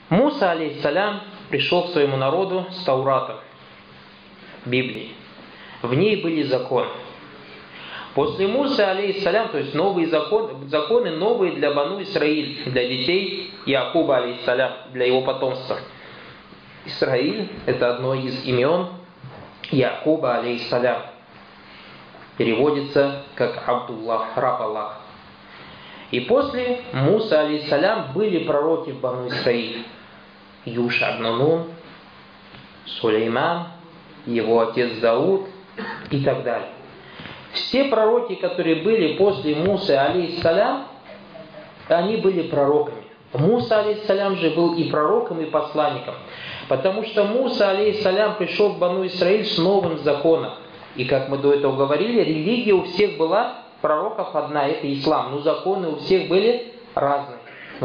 Муса, алейхиссалям, пришел к своему народу с Тауратом, Библией. В ней были законы. После Мусы, алейхиссалям, то есть новые законы новые для Бану Исраиль, для детей Якуба, алейхиссалям, для его потомства. Исраиль – это одно из имен Якуба, алейхиссалям. Переводится как Абдуллах, раб Аллах. И после Муса, алейхиссалям, были пророки в Бану Исраиль. Юша ибн Нун, Сулейман, его отец Дауд и так далее. Все пророки, которые были после Мусы, алейхиссалям, они были пророками. Муса, алейхиссалям, же был и пророком, и посланником. Потому что Муса, алейхиссалям, пришел в Бану Исраиль с новым законом. И как мы до этого говорили, религия у всех была, пророков одна, это ислам. Но законы у всех были разные.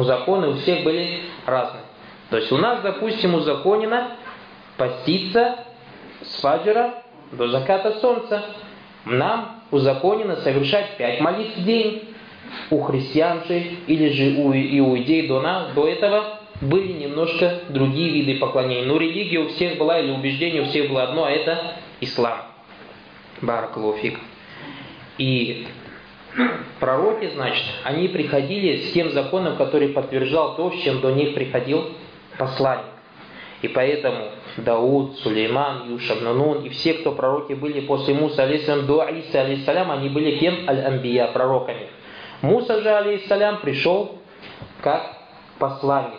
То есть у нас, допустим, узаконено поститься с фаджра до заката солнца. Нам узаконено совершать 5 молитв в день. У христиан же, или же у иудей до этого были немножко другие виды поклонений. Но религия у всех была, или убеждение у всех было одно, а это ислам. Баракаллаху фик. И пророки, значит, они приходили с тем законом, который подтверждал то, с чем до них приходил посланник. И поэтому Дауд, Сулейман, Юша ибн Нун и все, кто пророки были после Муса, алейхиссалям, до Иса, алейхиссалям, они были кем? Аль-Амбия, пророками. Муса же, алейхиссалям, пришел как посланник.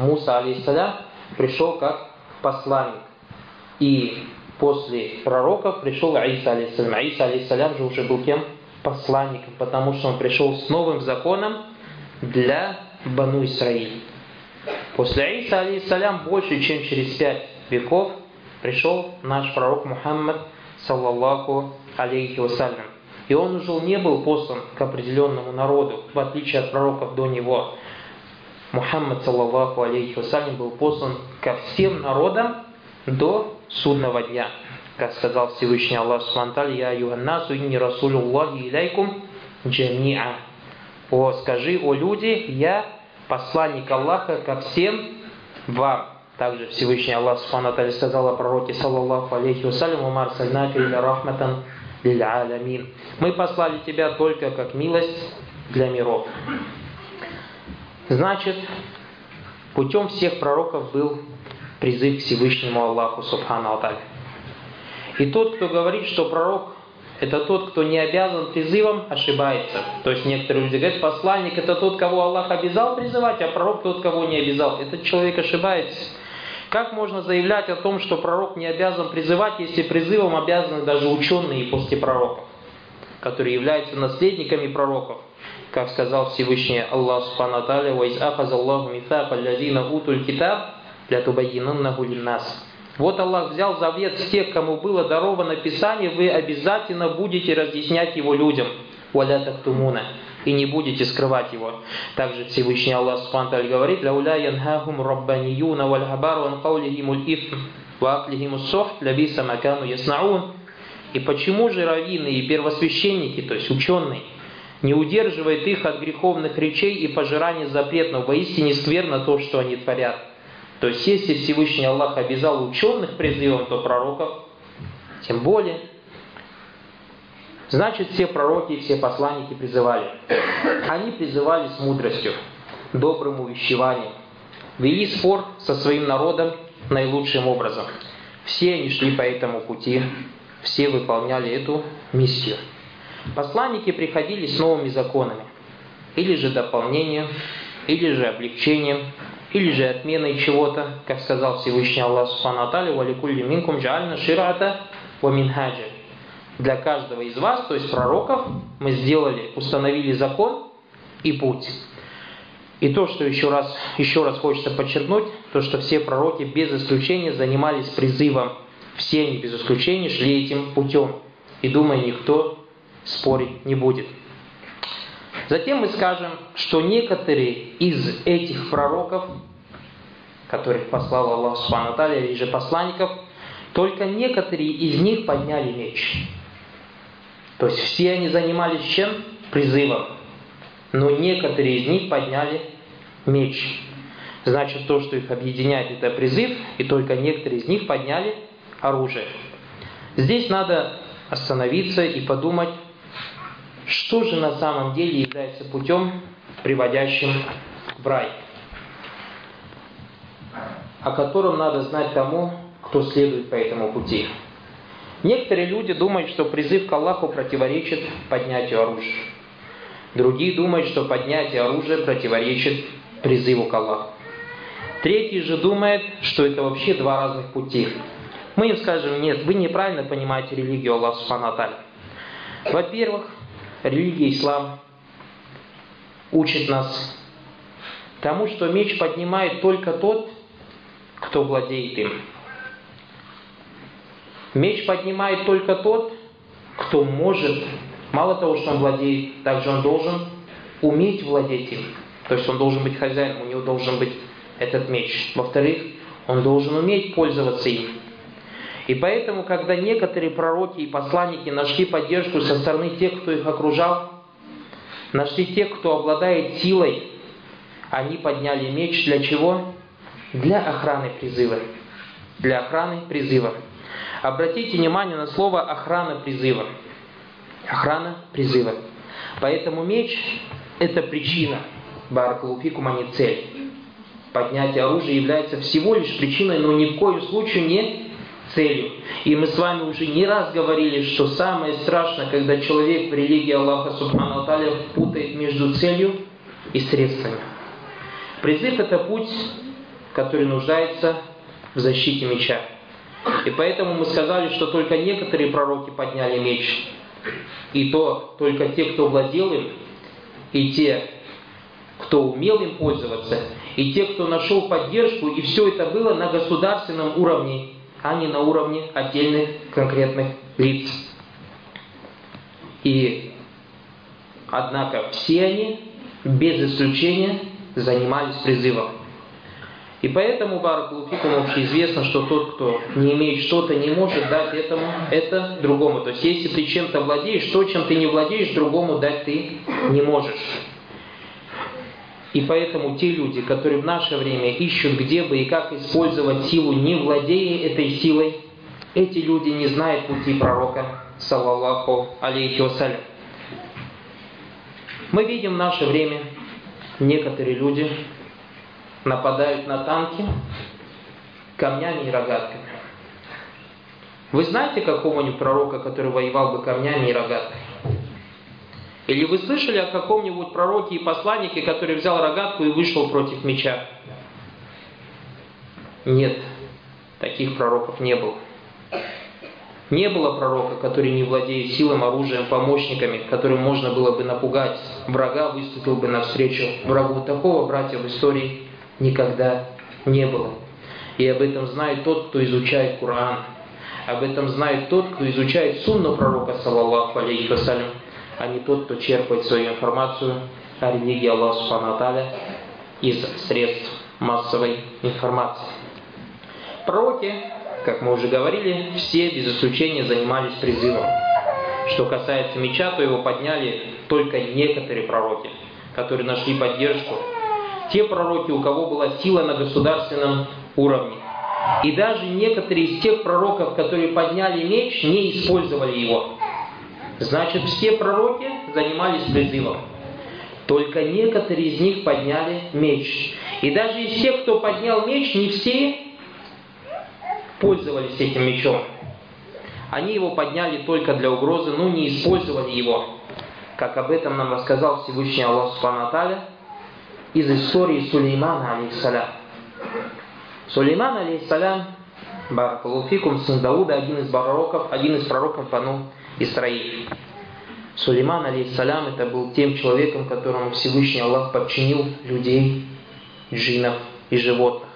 И после пророков пришел Иса, алейхиссалям. Иса, алейхиссалям, же уже был кем? Посланником, потому что он пришел с новым законом для Бану Исраиль. После Иса, алейхиссалям, больше чем через 5 веков пришел наш пророк Мухаммад, саллаллаху алейхи вассалям. И он уже не был послан к определенному народу, в отличие от пророков до него. Мухаммад, саллаллаху алейхи вассалям, был послан ко всем народам до судного дня. Как сказал Всевышний Аллах Субхану ва Тааля: «Я аюханнасу инни расулуллахи иляйкум джамиа». О, скажи, о люди, я посланник Аллаха ко всем вам. Также Всевышний Аллах Субхану ва Тааля сказал о пророке, саллаллаху алейхи вассалям: «Ва ма арсальнака илля рахматан лиль алямин». Мы послали тебя только как милость для миров. Значит, путем всех пророков был призыв к Всевышнему Аллаху Субхану ва Тааля. И тот, кто говорит, что пророк это тот, кто не обязан призывом, ошибается. То есть некоторые люди говорят, посланник это тот, кого Аллах обязал призывать, а пророк тот, кого не обязал. Этот человек ошибается. Как можно заявлять о том, что пророк не обязан призывать, если призывом обязаны даже ученые после пророков, которые являются наследниками пророков? Как сказал Всевышний Аллах Субхану ва Тааля: «Ва из ахазаллаху митака аллазина утуль китаб лятубаййинуннаху линнас». Вот Аллах взял завет с тех, кому было даровано Писание, вы обязательно будете разъяснять его людям. «Валя тактумуна». И не будете скрывать его. Также Всевышний Аллах Субхану ва Тааля говорит: «Лауля янхахум раббанiyюна валь хабару ан каулихимуль ифм ва аклихимус сохт лабиса ма кану яснаун». И почему же раввины и первосвященники, то есть ученые, не удерживают их от греховных речей и пожирания запретного? Воистине скверно то, что они творят. То есть, если Всевышний Аллах обязал ученых призывом, то пророков тем более. Значит, все пророки и все посланники призывали. Они призывали с мудростью, добрым увещеванием, вели спор со своим народом наилучшим образом. Все они шли по этому пути, все выполняли эту миссию. Посланники приходили с новыми законами, или же дополнением, или же облегчением, или же отменой чего-то, как сказал Всевышний Аллах Субхану ва Тааля: «Ва ликулли минкум джа'альна шир'ата ва минхаджа». Для каждого из вас, то есть пророков, мы установили закон и путь. И то, что еще раз хочется подчеркнуть, то, что все пророки без исключения занимались призывом. Все они без исключения шли этим путем. И, думаю, никто спорить не будет. Затем мы скажем, что некоторые из этих пророков, которых послал Аллах Субхану ва Тааля, или же посланников, только некоторые из них подняли меч. То есть все они занимались чем? Призывом. Но некоторые из них подняли меч. Значит, то, что их объединяет, это призыв, и только некоторые из них подняли оружие. Здесь надо остановиться и подумать, что же на самом деле является путем, приводящим в рай, о котором надо знать тому, кто следует по этому пути. Некоторые люди думают, что призыв к Аллаху противоречит поднятию оружия. Другие думают, что поднятие оружия противоречит призыву к Аллаху. Третий же думает, что это вообще два разных пути. Мы им скажем: нет, вы неправильно понимаете религию Аллаха Субхану ва Тааля. Во-первых, религия ислам учит нас тому, что меч поднимает только тот, кто владеет им. Меч поднимает только тот, кто может, мало того, что он владеет, также он должен уметь владеть им. То есть он должен быть хозяином, у него должен быть этот меч. Во-вторых, он должен уметь пользоваться им. И поэтому, когда некоторые пророки и посланники нашли поддержку со стороны тех, кто их окружал, нашли тех, кто обладает силой, они подняли меч для чего? Для охраны призыва. Для охраны призыва. Обратите внимание на слово «охрана призыва». Охрана призыва. Поэтому меч – это причина, баракаллаху фикум, а не цель. Поднятие оружия является всего лишь причиной, но ни в коем случае не целью. И мы с вами уже не раз говорили, что самое страшное, когда человек в религии Аллаха Субхану ва Тааля путает между целью и средствами. Призыв – это путь, который нуждается в защите меча. И поэтому мы сказали, что только некоторые пророки подняли меч. И то только те, кто владел им, и те, кто умел им пользоваться, и те, кто нашел поддержку, и все это было на государственном уровне, а не на уровне отдельных конкретных лиц. И, однако, все они, без исключения, занимались призывом. И поэтому, баракаллаху фикум, общеизвестно, что тот, кто не имеет что-то, не может дать это другому. То есть, если ты чем-то владеешь, то, чем ты не владеешь, другому дать ты не можешь. И поэтому те люди, которые в наше время ищут, где бы и как использовать силу, не владея этой силой, эти люди не знают пути пророка, саллаллаху алейхи вассалям. Мы видим в наше время, некоторые люди нападают на танки камнями и рогатками. Вы знаете какого-нибудь пророка, который воевал бы камнями и рогатками? Или вы слышали о каком-нибудь пророке и посланнике, который взял рогатку и вышел против меча? Нет, таких пророков не было. Не было пророка, который, не владея силой, оружием, помощниками, которым можно было бы напугать врага, выступил бы навстречу врагу. Такого, братья, в истории никогда не было. И об этом знает тот, кто изучает Коран. Об этом знает тот, кто изучает сунну пророка, саллаллаху алейхи вассалям, а не тот, кто черпает свою информацию о религии Аллаха Субхану ва Тааля из средств массовой информации. Пророки, как мы уже говорили, все без исключения занимались призывом. Что касается меча, то его подняли только некоторые пророки, которые нашли поддержку. Те пророки, у кого была сила на государственном уровне. И даже некоторые из тех пророков, которые подняли меч, не использовали его. Значит, все пророки занимались призывом. Только некоторые из них подняли меч. И даже из тех, кто поднял меч, не все пользовались этим мечом. Они его подняли только для угрозы, но не использовали его. Как об этом нам рассказал Всевышний Аллах Субхану ва Тааля из истории Сулеймана алейхиссалям. Сулейман алейхиссалям, баракаллаху фикум, сын Дауда, один из пророков Бану Исраиль. Сулейман алейхиссалям это был тем человеком, которому Всевышний Аллах подчинил людей, джиннов и животных.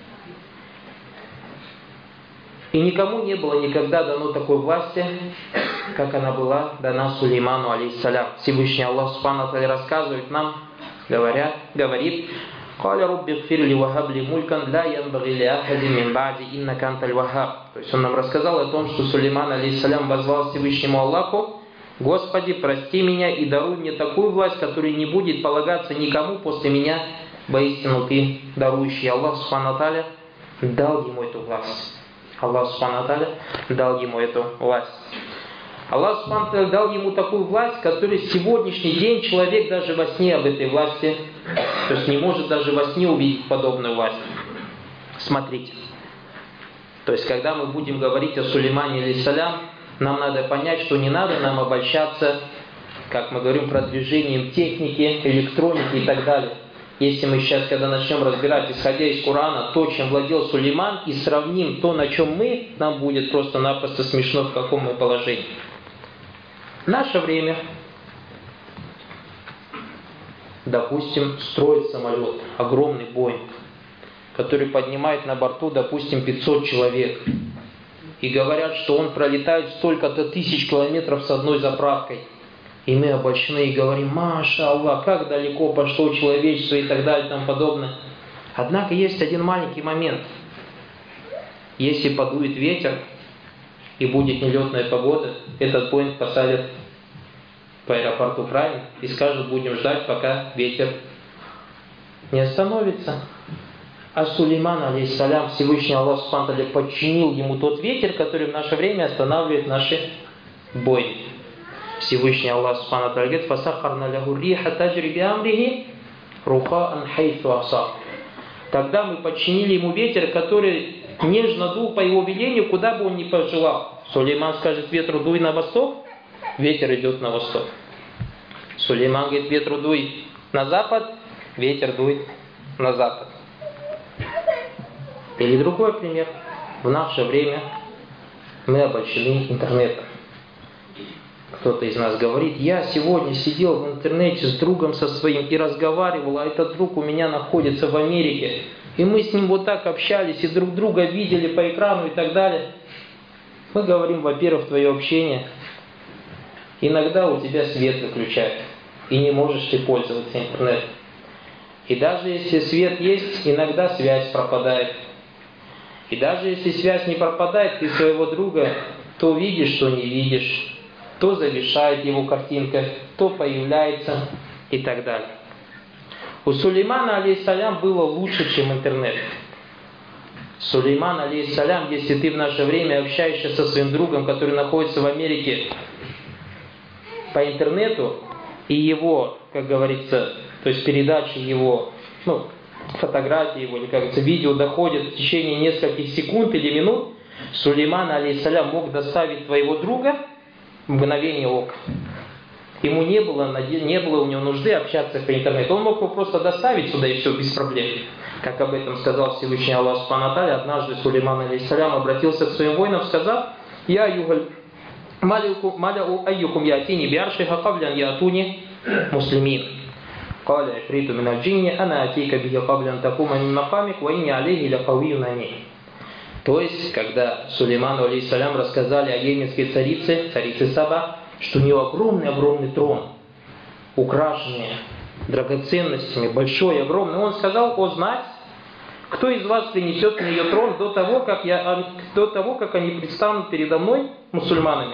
И никому не было никогда дано такой власти, как она была дана Сулейману алейхиссалям. Всевышний Аллах Субхану ва Тааля рассказывает нам, говорит: «Каля рубби гфир ли вахаб ли мулькан ля янбаги ли ахади мин ба'ди иннака анталь вахаб». То есть он нам рассказал о том, что Сулейман алейхиссалям воззвал Всевышнему Аллаху: «Господи, прости меня и даруй мне такую власть, которая не будет полагаться никому после меня, воистину ты дарующий. Аллах Субхану ва Тааля дал ему эту власть. Аллах Субхану ва Тааля дал ему эту власть. Аллах Субхану ва Тааля дал ему такую власть, которую сегодняшний день человек даже во сне об этой власти, то есть не может даже во сне увидеть подобную власть. Смотрите. То есть, когда мы будем говорить о Сулеймане алейхиссалям, нам надо понять, что не надо нам обольщаться, как мы говорим, продвижением техники, электроники и так далее. Если мы сейчас, когда начнем разбирать, исходя из Корана, то, чем владел Сулейман, и сравним то, на чем мы, нам будет просто-напросто смешно, в каком мы положении. В наше время, допустим, строит самолет, огромный Боинг, который поднимает на борту, допустим, 500 человек. И говорят, что он пролетает столько-то тысяч километров с одной заправкой. И мы обольщены и говорим: Маша Аллах, как далеко пошло человечество и так далее и тому подобное. Однако есть один маленький момент. Если подует ветер и будет нелетная погода, этот Боинг посадят по аэропорту, правильно? И скажут: будем ждать, пока ветер не остановится. А Сулейман, алейхиссалям, Всевышний Аллах Субхану ва Тааля подчинил ему тот ветер, который в наше время останавливает наши Боинги. Всевышний Аллах Субхану ва Тааля говорит: «Фасахарна лаху риха таджри би амрихи рухаан хайсу асаб». Тогда мы подчинили ему ветер, который нежно дул по его велению, куда бы он ни пожелал. Сулейман скажет ветру: дуй на восток, ветер идет на восток. Сулейман говорит: ветру дуй на запад, ветер дует на запад. Или другой пример. В наше время мы обольщены интернетом. Кто-то из нас говорит: я сегодня сидел в интернете с другом со своим и разговаривал, а этот друг у меня находится в Америке. И мы с ним вот так общались, и друг друга видели по экрану и так далее. Мы говорим: во-первых, твое общение иногда у тебя свет выключает, и не можешь ты пользоваться интернетом. И даже если свет есть, иногда связь пропадает. И даже если связь не пропадает, ты своего друга то видишь, то не видишь, то зависает его картинка, то появляется и так далее. У Сулеймана, алейхиссалям, было лучше, чем интернет. Сулейман, алейхиссалям, если ты в наше время общаешься со своим другом, который находится в Америке, по интернету, и его, как говорится, то есть передача его, фотографии его, или, как говорится, видео доходит в течение нескольких секунд или минут, Сулейман, алейхиссалям, мог доставить твоего друга в мгновение ока. Ему не было у него нужды общаться по интернету. Он мог его просто доставить сюда, и все, без проблем. Как об этом сказал Всевышний Аллах Субхану ва Тааля, однажды Сулейман, алейхиссалям, обратился к своим воинам, сказав: «Я югаль маляу айюкум ятини биаршиха каблян ятуни муслимин». «Каля ифриту мин аль-джинни, ана атика бихи каблян такума мин макамик, ва инни алейхи лакавию нами». То есть, когда Сулейману, алейхиссалям, рассказали о йеменской царице Саба, что у нее огромный трон, украшенный драгоценностями, большой, огромный, он сказал: «О, знать, кто из вас принесет мне ее трон до того, как они предстанут передо мной, мусульманами?»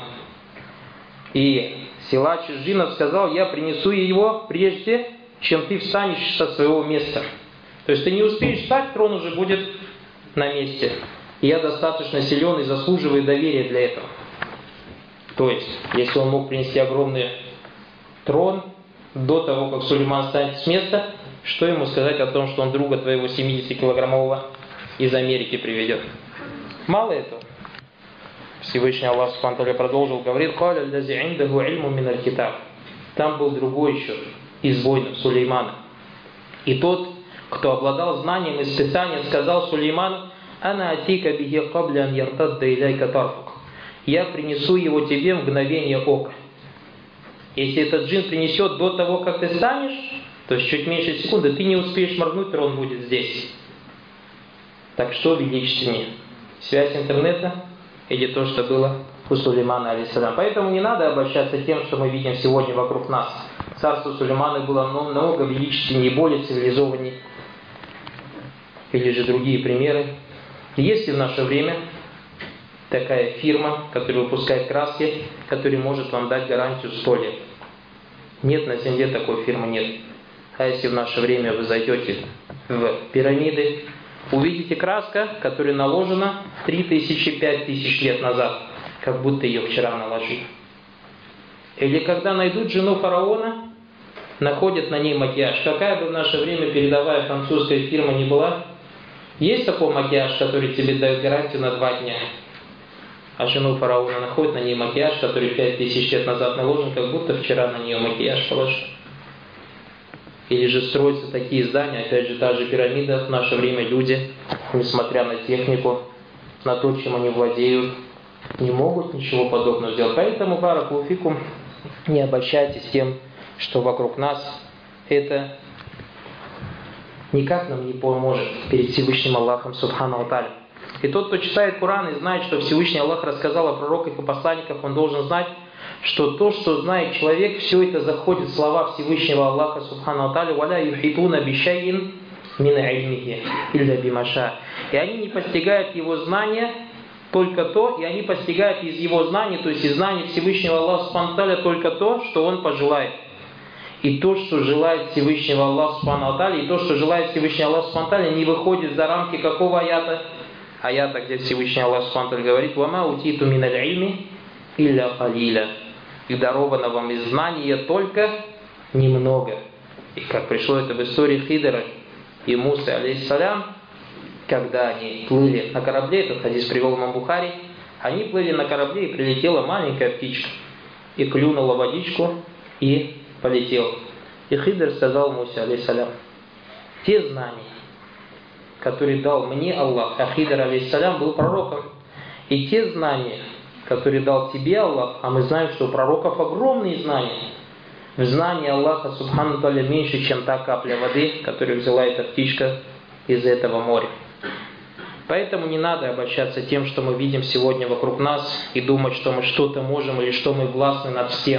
И силач из джиннов сказал: «Я принесу его прежде, чем ты встанешь со своего места». То есть ты не успеешь встать, трон уже будет на месте. И я достаточно силен и заслуживаю доверия для этого. То есть, если он мог принести огромный трон до того, как Сулейман встанет с места, что ему сказать о том, что он друга твоего 70-килограммового из Америки приведет? Мало этого. Всевышний Аллах Субхану ва Тааля продолжил, говорит: «Каля аллази индаху ильму мин аль-китаб». Там был другой еще из воинов Сулеймана. И тот, кто обладал знанием из Писания, сказал Сулейману: «Ана атика бихи кабля ан яртадда иляйка тарфук». Я принесу его тебе в мгновение ока. Если этот джин принесет до того, как ты станешь, то есть чуть меньше секунды, ты не успеешь моргнуть, трон будет здесь. Так что величественнее? Связь интернета или то, что было у Сулеймана, алейхиссалям? Поэтому не надо обольщаться тем, что мы видим сегодня вокруг нас. Царство Сулеймана было намного величественнее и более цивилизованнее. Или же другие примеры. Есть ли в наше время такая фирма, которая выпускает краски, которая может вам дать гарантию 100 лет? Нет, на земле такой фирмы нет. А если в наше время вы зайдете в пирамиды, увидите краска, которая наложена 3000-5000 лет назад, как будто ее вчера наложили. Или когда найдут жену фараона, находят на ней макияж. Какая бы в наше время передовая французская фирма ни была, есть такой макияж, который тебе дает гарантию на 2 дня. А жену фараона находят, на ней макияж, который 5000 лет назад наложен, как будто вчера на нее макияж положен. Или же строятся такие здания, опять же, та же пирамида, в наше время люди, несмотря на технику, на то, чем они владеют, не могут ничего подобного сделать. Поэтому, баракаллаху фикум, не обольщайтесь тем, что вокруг нас, это никак нам не поможет перед Всевышним Аллахом Субхану ва Тааля. И тот, кто читает Коран и знает, что Всевышний Аллах рассказал о пророках и посланниках, он должен знать, что то, что знает человек, все это заходит в слова Всевышнего Аллаха Субхану ва Тааля «Валя юхитуна бишайин мин ильмихи илля бимаша». И они не постигают его знания только то, и они постигают из его знаний, то есть из знаний Всевышнего Аллаха Субхану ва Тааля только то, что он пожелает. И то, что желает Всевышнего Аллаха Субхану ва Тааля, и то, что желает Всевышний Аллах Субхану ва Тааля, не выходит за рамки какого аята? Аята, где Всевышний Аллах Субхану ва Тааля говорит: «Вама утиту миналь ильми илля калиля». И даровано вам из знания только немного. И как пришло это в истории Хидра и Мусы, алейхиссалям, когда они плыли на корабле, этот хадис привел имам Бухари, они плыли на корабле, и прилетела маленькая птичка, и клюнула водичку, и полетела. И Хидр сказал Мусе, алейхиссалям: те знания, которые дал мне Аллах, а Хидр, алейхиссалям, был пророком, и те знания, который дал тебе Аллах, а мы знаем, что у пророков огромные знания. В знании Аллаха Субхану Тааля меньше, чем та капля воды, которую взяла эта птичка из этого моря. Поэтому не надо обольщаться тем, что мы видим сегодня вокруг нас, и думать, что мы что-то можем или что мы властны над всем.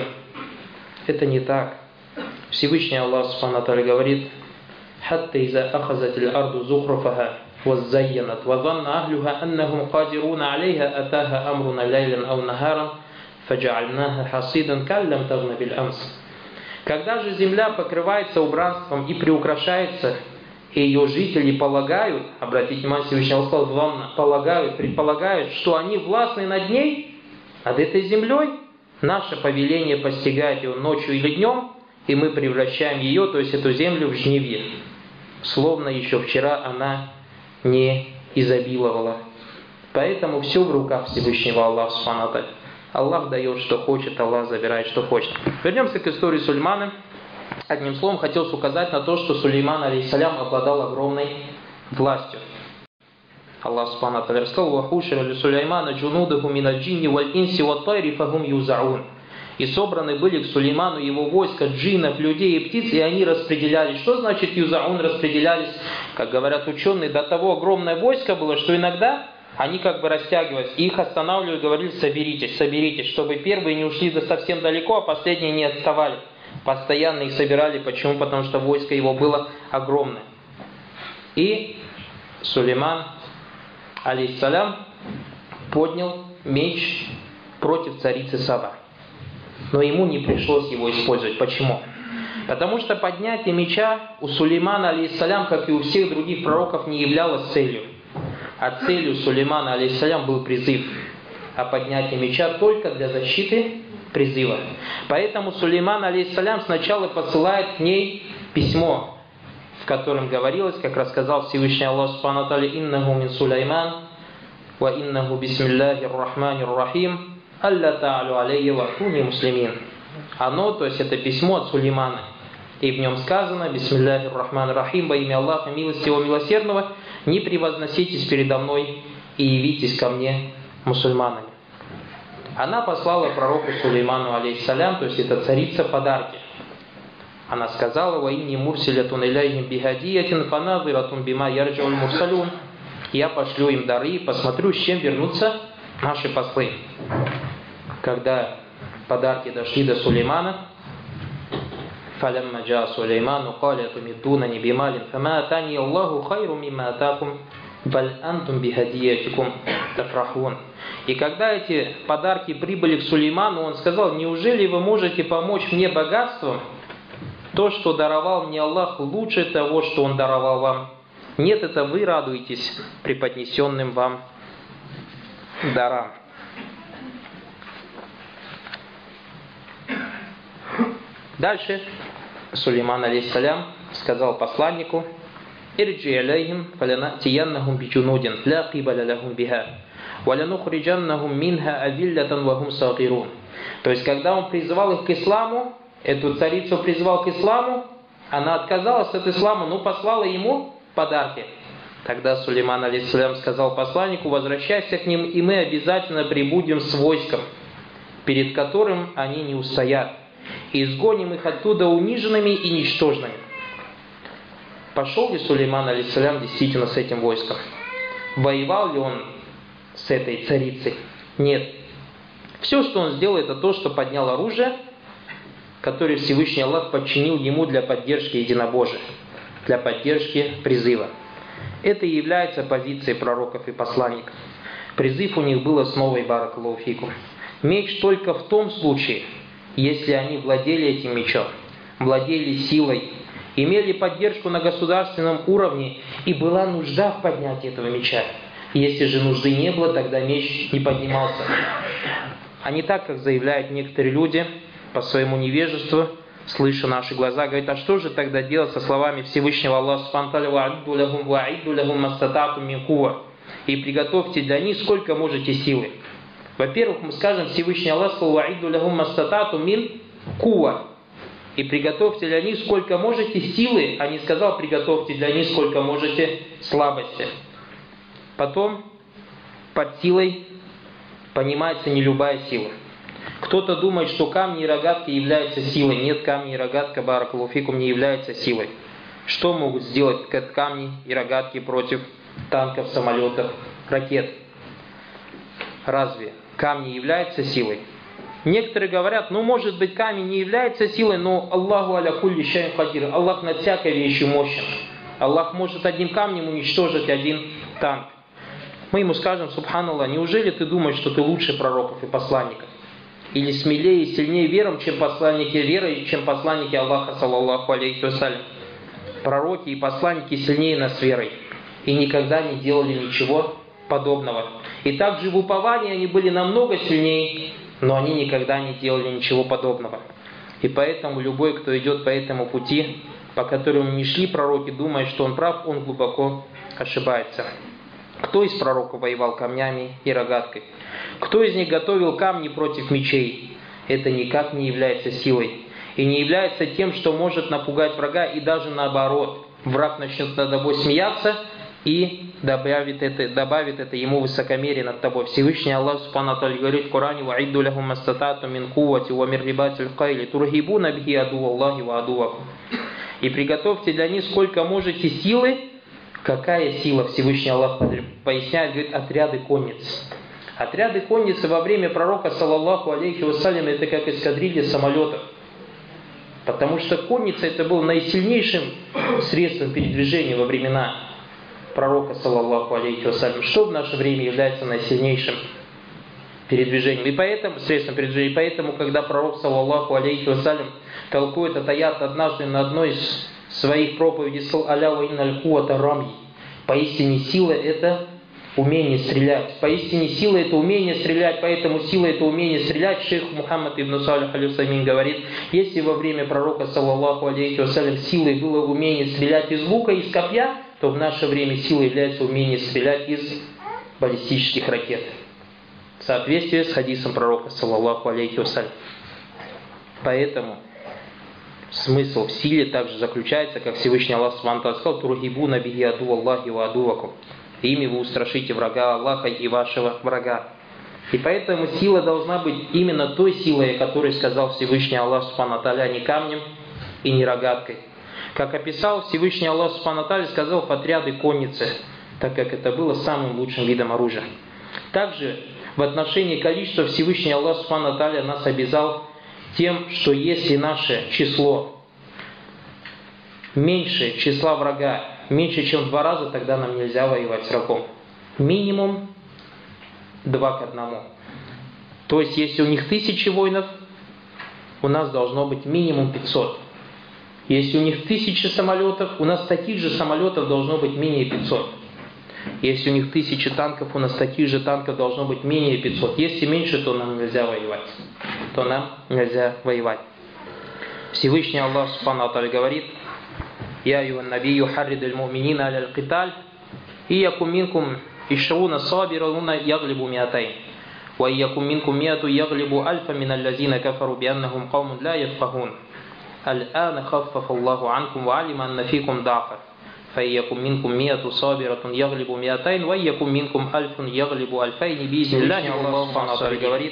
Это не так. Всевышний Аллах Субхану Тааля говорит: «Хатта иза ахазатиль арду зухруфаха وَزَيَّنَتْ وَظَنَّ أَهْلُهَا أَنَّهُمْ قَادِرُونَ عَلَيْهَا أَتَاهَا أَمْرُنَا لَيْلًا أَوْ نَهَارًا فَجَعَلْنَاهَا حَصِيدًا كَأَن لَّمْ تَغْنَ بِالْأَمْسِ». Когда же земля покрывается убранством и приукрашается, и ее жители полагают, обратите внимание, Всевышний Аллах сказал, полагают, предполагают, что они властны над ней, над этой землей, наше повеление постигает ее ночью или днем, и мы превращаем ее, то есть эту землю, в жнивье. Словно еще вчера она не изобиловала. Поэтому все в руках Всевышнего Аллаха Субхану ва Тааля. Аллах дает, что хочет, Аллах забирает, что хочет. Вернемся к истории Сулеймана. Одним словом, хотелось указать на то, что Сулейман, алейхиссалям, обладал огромной властью. Аллах Субхану ва Тааля рассказал: «Вахушира ли Сулеймана джунудаху миналь джинни валь инси ват тайри фахум юзаун». И собраны были к Сулейману его войска джиннов, людей и птиц, и они распределялись. Что значит юзаун, распределялись? Как говорят ученые, до того огромное войско было, что иногда они как бы растягивались. И их останавливали, говорили: соберитесь, соберитесь, чтобы первые не ушли совсем далеко, а последние не отставали. Постоянно их собирали. Почему? Потому что войско его было огромное. И Сулейман, алейхиссалям, поднял меч против царицы Саба. Но ему не пришлось его использовать. Почему? Потому что поднятие меча у Сулеймана, алейхиссалям, как и у всех других пророков, не являлось целью. А целью Сулеймана, алейхиссалям, был призыв. А поднятие меча только для защиты призыва. Поэтому Сулейман, алейхиссалям, сначала посылает к ней письмо, в котором говорилось, как рассказал Всевышний Аллах Субхану ва Тааля: «Иннаху мин Сулейман, ва иннаху бисмиллахир рахманир рахим, алля та'алю алейя ва атуни муслимин». Оно, то есть это письмо от Сулеймана. И в нем сказано: «Бисмиллахир рахманир рахим, во имя Аллаха милостивого милосердного, не превозноситесь передо мной и явитесь ко мне мусульманами». Она послала пророку Сулейману, алейхиссалям, то есть это царица, подарки. Она сказала: «Ва инни мурсилятун иляйхим бихадиятин фаназиратун бима ярджауль мурсалюн». Я пошлю им дары и посмотрю, с чем вернутся наши послы. Когда подарки дошли до Сулеймана, فَلَمَّا جَاءَ سُلَيْمَانُ قَالَ أَتُمِدُّونَنِي بِمَالٍ فَمَا آتَانِيَ اللَّهُ خَيْرٌ مِمَّا آتَاكُمْ بَلْ أَنْتُمْ بِهَدِيَّتِكُمْ تَفْرَحُونَ. И когда эти подарки прибыли к Сулейману, он сказал: «Неужели вы можете помочь мне богатством? То, что даровал мне Аллах, лучше того, что Он даровал вам. Нет, это вы радуетесь преподнесенным вам дарам. Дальше Сулейман алейхиссалям сказал посланнику: «Ирджи алейхим фалянатияннахум бичунудин ла кибаля лахум биха валянухриджаннахум минха авиллятан вахум сагирун». То есть, когда он призывал их к исламу, эту царицу призвал к исламу, она отказалась от ислама, но послала ему подарки. Тогда Сулейман алейхиссалям сказал посланнику: «Возвращайся к ним, и мы обязательно прибудем с войском, перед которым они не устоят, и изгоним их оттуда униженными и ничтожными». Пошел ли Сулейман алейхиссалям действительно с этим войском? Воевал ли он с этой царицей? Нет. Все, что он сделал, это то, что поднял оружие, которое Всевышний Аллах подчинил ему для поддержки единобожия, для поддержки призыва. Это и является позицией пророков и посланников. Призыв у них был основой баракаллаху фикум. Меч только в том случае, если они владели этим мечом, владели силой, имели поддержку на государственном уровне, и была нужда в поднятии этого меча. Если же нужды не было, тогда меч не поднимался. А не так, как заявляют некоторые люди по своему невежеству, слыша наши глаза, говорят: а что же тогда делать со словами Всевышнего Аллаха субхану ва тааля: и приготовьте для них сколько можете силы. Во-первых, мы скажем, Всевышний Аллах сказал: и приготовьте для них сколько можете силы, а не сказал: приготовьте для них сколько можете слабости. Потом под силой понимается не любая сила. Кто-то думает, что камни и рогатки являются силой. Нет, камни и рогатка, баракаллаху фикум, не являются силой. Что могут сделать камни и рогатки против танков, самолетов, ракет? Разве камни являются силой? Некоторые говорят: ну, может быть, камень не является силой, но Аллаху аля кулли шайин кадир. Аллах над всякой вещью мощен. Аллах может одним камнем уничтожить один танк. Мы ему скажем: субханаллах, неужели ты думаешь, что ты лучше пророков и посланников? Или смелее и сильнее вером, чем посланники веры, чем посланники Аллаха, саллаллаху алейхи вассалям? Пророки и посланники сильнее нас верой и никогда не делали ничего подобного. И также в уповании они были намного сильнее, но они никогда не делали ничего подобного. И поэтому любой, кто идет по этому пути, по которому не шли пророки, думая, что он прав, он глубоко ошибается. Кто из пророков воевал камнями и рогаткой? Кто из них готовил камни против мечей? Это никак не является силой. И не является тем, что может напугать врага, и даже наоборот. Враг начнет над тобой смеяться и добавит это ему высокомерие над тобой. Всевышний Аллах субхану ва тааля говорит в Коране: «Ва'идду лахум мастатату мин куввати ва мин рибатил хайли турхибуна бихи адуваллахи ва адувакум». И приготовьте для них сколько можете силы. Какая сила? Всевышний Аллах поясняет, говорит: отряды конниц. Отряды конницы во время пророка, саллаллаху алейхи вассалям, это как эскадрилья самолетов. Потому что конница это был наисильнейшим средством передвижения во времена пророка, саллаллаху алейхи вассалям. Что в наше время является наисильнейшим передвижением? И поэтому, средством передвижения, поэтому, когда пророк, саллаллаху алейхи вассалям, толкует этот аят однажды на одной из своих проповедей, сказал: «Аля ва инналь куввата рамьи». Поистине сила это умение стрелять. Поистине сила это умение стрелять, поэтому сила это умение стрелять. Шейх Мухаммад ибн Салих аль-Усаймин говорит: если во время пророка, саллаллаху алейхи вассалям, силой было умение стрелять из лука, из копья, то в наше время силой является умение стрелять из баллистических ракет. В соответствии с хадисом пророка, саллаллаху алейхи вассалям. Поэтому смысл в силе также заключается, как Всевышний Аллах субхану ва тааля сказал: «Турхибуна бихи адуваллахи ва адувакум». Ими вы устрашите врага Аллаха и вашего врага. И поэтому сила должна быть именно той силой, о которой сказал Всевышний Аллах субхану ва тааля, не камнем и не рогаткой. Как описал Всевышний Аллах субхану ва тааля, сказал: в отряды конницы, так как это было самым лучшим видом оружия. Также в отношении количества Всевышний Аллах субхану ва тааля нас обязал тем, что если наше число меньше числа врага, меньше чем в 2 раза, тогда нам нельзя воевать с врагом. Минимум 2 к 1. То есть, если у них 1000 воинов, у нас должно быть минимум 500. Если у них 1000 самолетов, у нас таких же самолетов должно быть менее 500. Если у них 1000 танков, у нас таких же танков должно быть менее 500. Если меньше, то нам нельзя воевать. Всевышний Аллах Субхану ва Тааля говорит: «Я аюхан набию харридуль му'минина аля аль-киталь, и якум минкум ишруна сабируна яглибу миатайн, ва якум минкум миату яглибу альфа миналь лазина кафару бианнахум каумун ла яфкахун. Аль-ана хаффафа Аллаху анкум ва алима анна фикум да'фа. فَيَّكُمْ مِنْكُمْ مِئَةٌ صَابِرَةٌ يَغْلِبُ مِئَتَيْنِ وَيَّكُمْ مِنْكُمْ أَلْفٌ يَغْلِبُ أَلْفَيْنِ بِإِذْنِ اللَّهِ». Аллах Субхану ва Тааля говорит: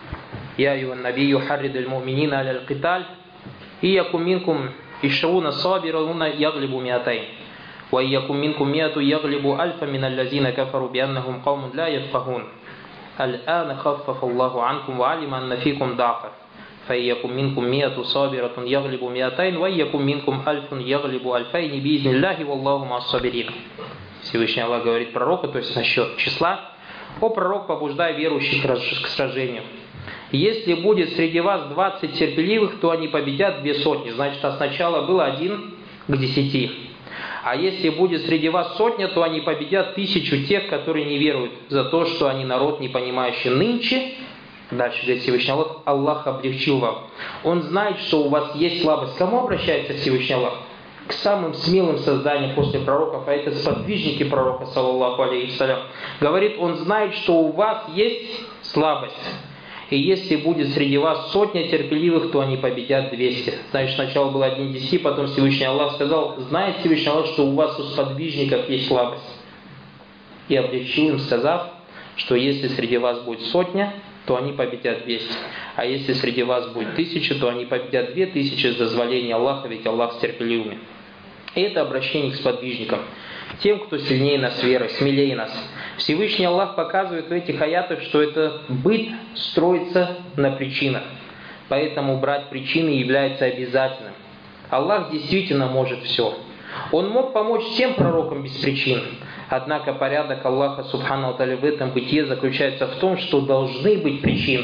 «Я аюхан набию харридуль му'минина аля аль-киталь, и якум минкум ишруна сабируна яглибу миатайн, ва якум минкум миату яглибу альфа миналь лазина кафару бианнахум каумун ла яфкахун. Аль-ана хаффафа Аллаху анкум ва алима анна фикум да'фа. فَيَّكُمْ مِنْكُمْ مِئَةٌ صَابِرَةٌ يَغْلِبُ مِئَتَيْنِ وَيَّكُمْ مِنْكُمْ أَلْفٌ يَغْلِبُ أَلْفَيْنِ بِإِذْنِ اللَّهِ وَاللَّهُ مَعَ الصَّابِرِينَ». Всевышний Аллах говорит пророку, то есть насчет числа: «О пророк, побуждай верующих к сражению. Если будет среди вас 20 терпеливых, то они победят 200. Значит, сначала было 1 к 10. А если будет среди вас 100, то они победят 1000 тех, которые не веруют, за то, что они народ, не понимающий нынче». Дальше говорит Всевышний Аллах: «Аллах облегчил вам. Он знает, что у вас есть слабость». К кому обращается Всевышний Аллах? К самым смелым созданиям после пророков, а это сподвижники пророка, саллаллаху алейхи вассалям. Говорит: он знает, что у вас есть слабость. И если будет среди вас 100 терпеливых, то они победят 200. Значит, сначала было 1 к 10, потом Всевышний Аллах сказал: знает Всевышний Аллах, что у вас у сподвижников есть слабость. И облегчил им, сказав, что если среди вас будет 100, то они победят 200. А если среди вас будет 1000, то они победят 2000 с дозволения Аллаха, ведь Аллах с терпеливыми. И это обращение к сподвижникам, тем, кто сильнее нас верой, смелее нас. Всевышний Аллах показывает в этих аятах, что это быт строится на причинах. Поэтому брать причины является обязательным. Аллах действительно может все. Он мог помочь всем пророкам без причин. Однако порядок Аллаха Субхану ва Тааля в этом бытие заключается в том, что должны быть причины.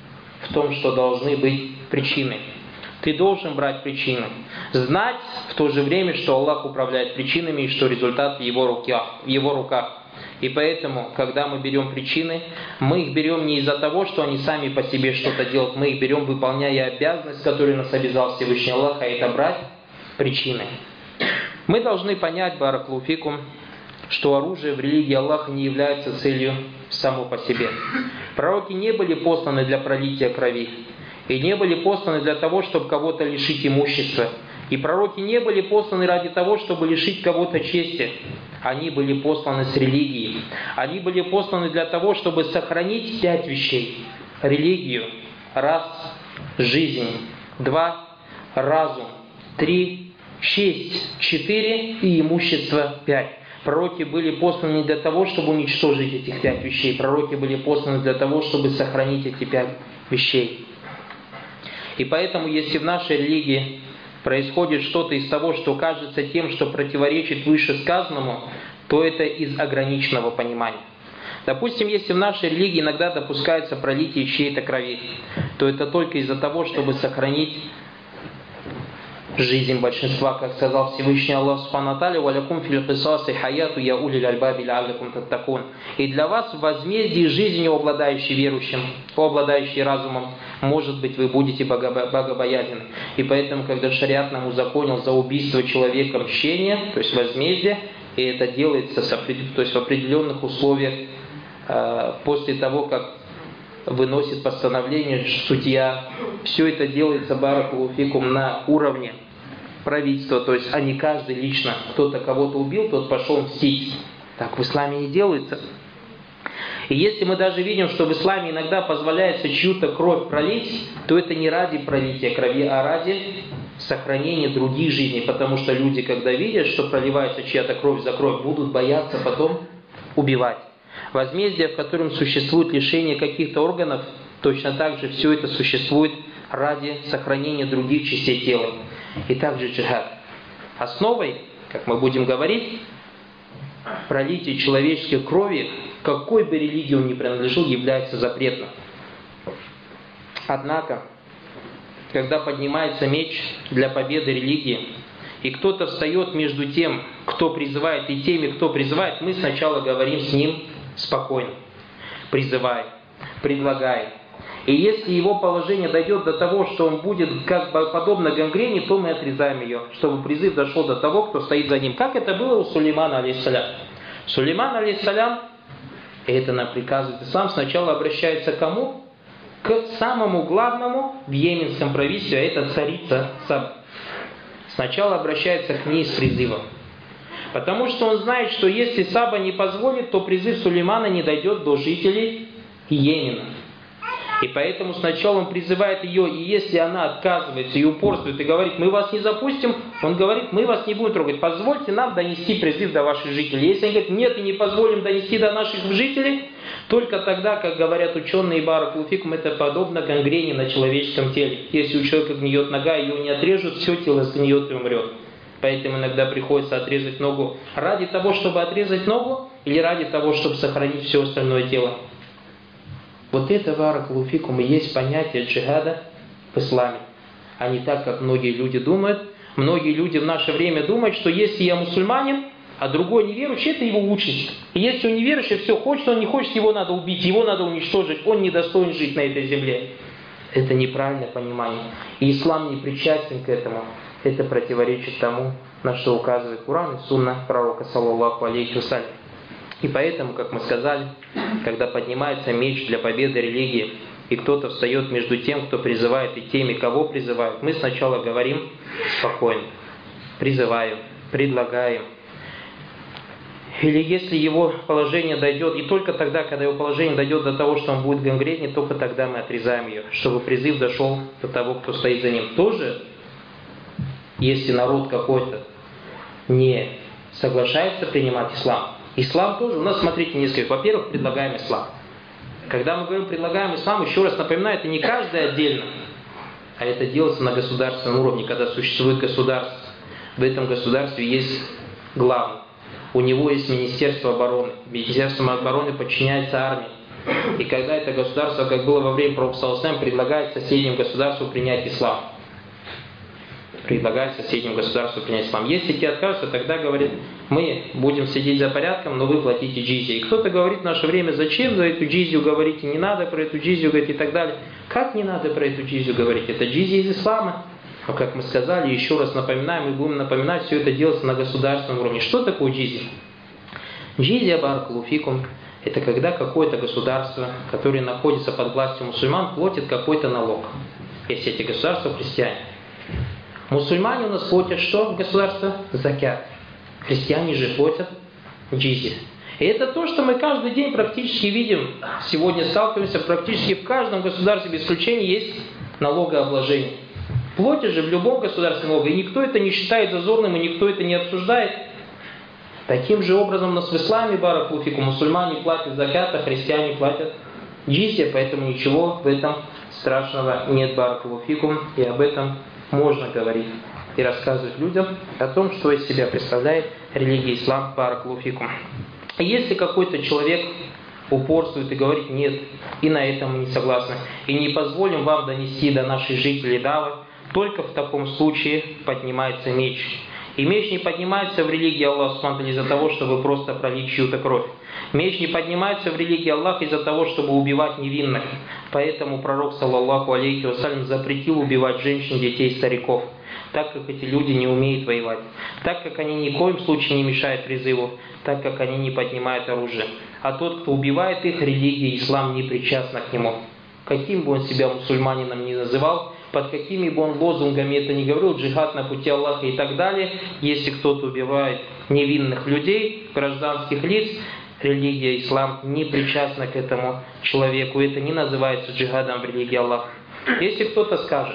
Ты должен брать причины. Знать в то же время, что Аллах управляет причинами и что результат в Его руках. И поэтому, когда мы берем причины, мы их берем не из-за того, что они сами по себе что-то делают. Мы их берем, выполняя обязанность, которую нас обязал Всевышний Аллах, а это брать причины. Мы должны понять, баракаллаху фикум, что оружие в религии Аллаха не является целью само по себе. Пророки не были посланы для пролития крови. И не были посланы для того, чтобы кого-то лишить имущества. И пророки не были посланы ради того, чтобы лишить кого-то чести. Они были посланы с религией. Они были посланы для того, чтобы сохранить 5 вещей. Религию. 1. Жизнь. 2. Разум. 3. Честь. 4. И имущество. 5. Пророки были посланы не для того, чтобы уничтожить этих 5 вещей. Пророки были посланы для того, чтобы сохранить эти 5 вещей. И поэтому, если в нашей религии происходит что-то из того, что кажется тем, что противоречит вышесказанному, то это из ограниченного понимания. Допустим, если в нашей религии иногда допускается пролитие чьей-то крови, то это только из-за того, чтобы сохранить жизнь большинства, как сказал Всевышний Аллах Субхану ва Тааля: «Валякум фил кисаси хаяту я улил альбаби лааллякум таттакун». И для вас в возмездии жизни, о обладающий верующим, о обладающий разумом, может быть, вы будете богобоязны. И поэтому, когда шариат нам узаконил за убийство человека мщение, то есть возмездие, и это делается то есть в определенных условиях, после того, как выносит постановление судья, все это делается, баракаллаху фикум, на уровне правительства, то есть а не каждый лично. Кто-то кого-то убил, тот пошел мстить. Так в исламе не делается. И если мы даже видим, что в исламе иногда позволяется чью-то кровь пролить, то это не ради пролития крови, а ради сохранения других жизней. Потому что люди, когда видят, что проливается чья-то кровь за кровь, будут бояться потом убивать. Возмездие, в котором существует лишение каких-то органов, точно так же все это существует ради сохранения других частей тела. И также джихад. Основой, как мы будем говорить, пролитие человеческой крови, какой бы религии он ни принадлежал, является запретным. Однако, когда поднимается меч для победы религии, и кто-то встает между тем, кто призывает, и теми, кто призывает, мы сначала говорим с ним спокойно. Призывай, предлагай. И если его положение дойдет до того, что он будет как бы подобно гангрене, то мы отрезаем ее, чтобы призыв дошел до того, кто стоит за ним. Как это было у Сулеймана, алейхиссалям. Сулейман, алейхиссалям, и это нам приказывает ислам, сначала обращается к кому? К самому главному в йеменском правительстве, а это царица Саба. Сначала обращается к ней с призывом. Потому что он знает, что если Саба не позволит, то призыв Сулеймана не дойдет до жителей Йемена. И поэтому сначала он призывает ее, и если она отказывается и упорствует, и говорит, мы вас не запустим, он говорит, мы вас не будем трогать, позвольте нам донести призыв до ваших жителей. Если они говорят, нет, и не позволим донести до наших жителей, только тогда, как говорят ученые, баракулуфикум, это подобно гангрене на человеческом теле. Если у человека гниет нога, ее не отрежут, все тело сгниет и умрет. Поэтому иногда приходится отрезать ногу ради того, чтобы отрезать ногу, или ради того, чтобы сохранить все остальное тело. Вот это, баракулуфикум, и есть понятие джихада в исламе. А не так, как многие люди думают. Многие люди в наше время думают, что если я мусульманин, а другой неверующий, это его участь. И если он неверующий, все, хочет он, не хочет, его надо убить, его надо уничтожить, он не достоин жить на этой земле. Это неправильное понимание. И ислам не причастен к этому. Это противоречит тому, на что указывает Коран и Сунна пророка, саллаллаху алейхи вассалям. И поэтому, как мы сказали, когда поднимается меч для победы религии, и кто-то встает между тем, кто призывает, и теми, кого призывают, мы сначала говорим спокойно, призываем, предлагаем. Или если его положение дойдет, и только тогда, когда его положение дойдет до того, что он будет гангрене, только тогда мы отрезаем ее, чтобы призыв дошел до того, кто стоит за ним. Тоже, если народ какой-то не соглашается принимать ислам, ислам тоже, у нас, смотрите, несколько. Во-первых, предлагаем ислам. Когда мы говорим предлагаем ислам, еще раз напоминаю, это не каждый отдельно, а это делается на государственном уровне, когда существует государство. В этом государстве есть главный. У него есть Министерство обороны. Министерство обороны подчиняется армии. И когда это государство, как было во время пророка саллаллаху алейхи ва саллям, предлагает соседнему государству принять ислам. Предлагает соседнему государству принять ислам. Если те откажутся, тогда говорит, мы будем следить за порядком, но вы платите джизью. И кто-то говорит в наше время, зачем за эту джизью говорите, не надо про эту джизью говорить и так далее. Как не надо про эту джизью говорить? Это джизья из ислама. Но, как мы сказали, еще раз напоминаем, и будем напоминать, все это делается на государственном уровне. Что такое джизья? Джизья, баракулуфикум, это когда какое-то государство, которое находится под властью мусульман, платит какой-то налог. Если эти государства христиане. Мусульмане у нас платят что в государство? Закят. Христиане же платят джизья. И это то, что мы каждый день практически видим. Сегодня сталкиваемся, практически в каждом государстве без исключения есть налогообложение. Платят же в любом государстве налога, и никто это не считает зазорным, и никто это не обсуждает. Таким же образом у нас в исламе, баракулуфикум, мусульмане платят закят, а христиане платят джизья, поэтому ничего в этом страшного нет, баракулуфикум, и об этом можно говорить и рассказывать людям о том, что из себя представляет религия ислам, баракулуфикум. Если какой-то человек упорствует и говорит нет, и на этом мы не согласны, и не позволим вам донести до наших жителей давы, только в таком случае поднимается меч. И меч не поднимается в религии Аллаха из-за того, чтобы просто пролить чью-то кровь. Меч не поднимается в религии Аллаха из-за того, чтобы убивать невинных. Поэтому пророк, саллаллаху алейхи ва саллям, запретил убивать женщин, детей, стариков, так как эти люди не умеют воевать, так как они ни в коем случае не мешают призыву, так как они не поднимают оружие. А тот, кто убивает их, религия ислам не причастна к нему. Каким бы он себя мусульманином ни называл, под какими бы он лозунгами это ни говорил, джихад на пути Аллаха и так далее, если кто-то убивает невинных людей, гражданских лиц, религия ислам не причастна к этому человеку. Это не называется джихадом в религии Аллаха. Если кто-то скажет,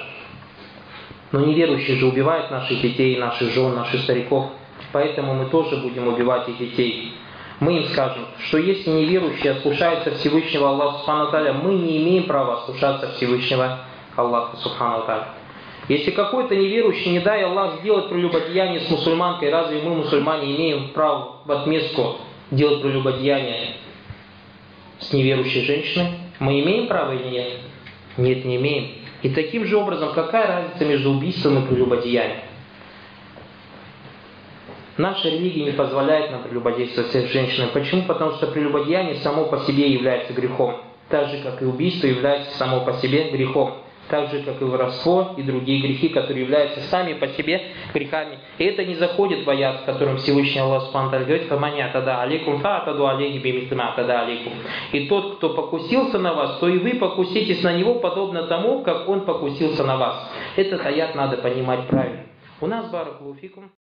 но неверующие же убивают наших детей, наших жен, наших стариков, поэтому мы тоже будем убивать их детей. Мы им скажем, что если неверующие ослушаются Всевышнего Аллаха Субхану ва Тааля, мы не имеем права ослушаться Всевышнего Аллаха Субхану ва Тааля. Если какой-то неверующий, не дай Аллах, сделать прелюбодеяние с мусульманкой, разве мы, мусульмане, имеем право в отместку делать прелюбодеяние с неверующей женщиной? Мы имеем право или нет? Нет, не имеем. И таким же образом, какая разница между убийством и прелюбодеянием? Наша религия не позволяет нам прелюбодействовать с женщинами. Почему? Потому что прелюбодеяние само по себе является грехом. Так же, как и убийство является само по себе грехом. Так же, как и воровство и другие грехи, которые являются сами по себе грехами. И это не заходит в аят, в котором Всевышний Аллах Субхану ва Тааля говорит: «Фаманя тада алейкум фаатаду алейхи бимислима тада алейкум». И тот, кто покусился на вас, то и вы покуситесь на него, подобно тому, как он покусился на вас. Этот аят надо понимать правильно. У нас, баракаллаху фикум.